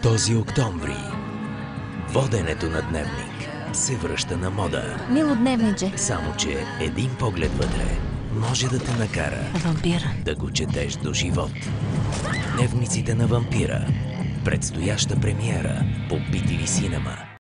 Този октомври воденето на дневник се връща на мода. Мило дневниче. Само че един поглед вътре може да те накара Вампира да го четеш до живот. Дневниците на вампира. Предстояща премиера по BTV Cinema.